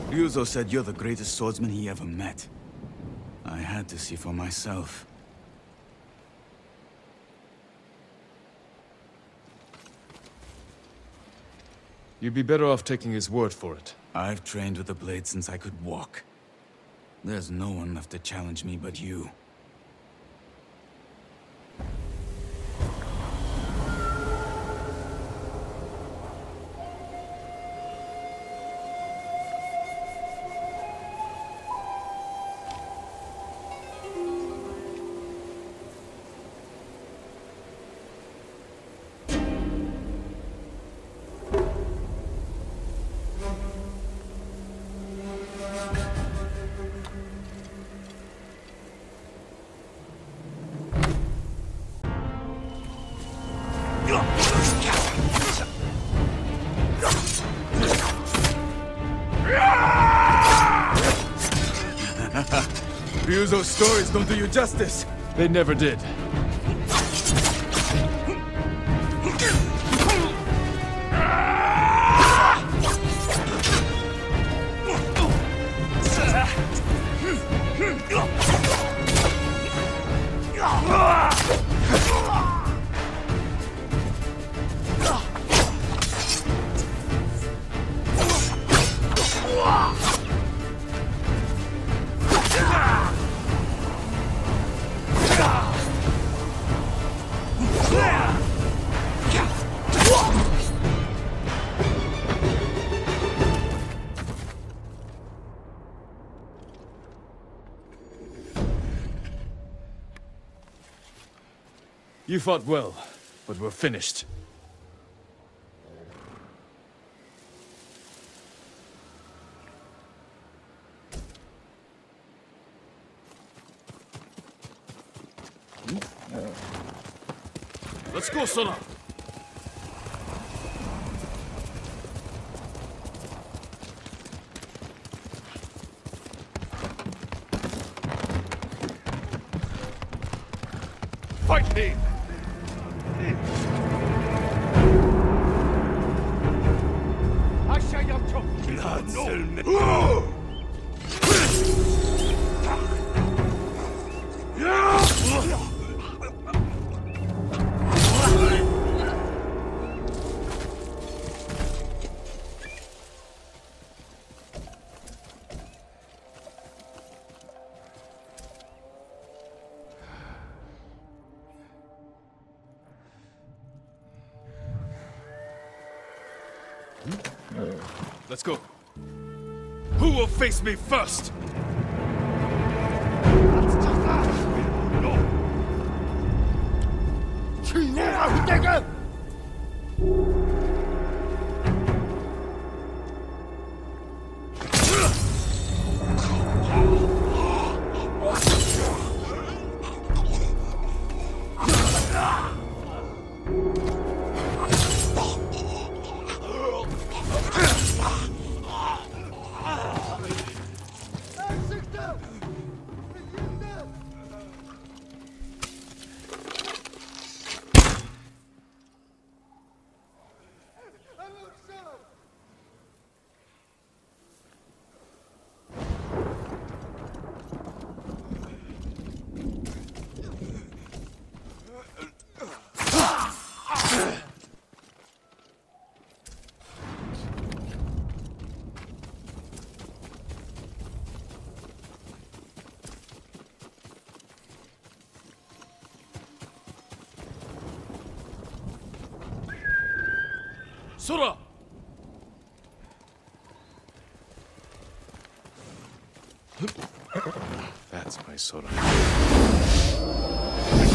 Ryuzo said you're the greatest swordsman he ever met. I had to see for myself. You'd be better off taking his word for it. I've trained with the blade since I could walk. There's no one left to challenge me but you. Ryuzo's stories don't do you justice. They never did. You fought well, but we're finished. Let's go, Sona! Fight me! Let's go. Who will face me first? Sora! That's my Sora.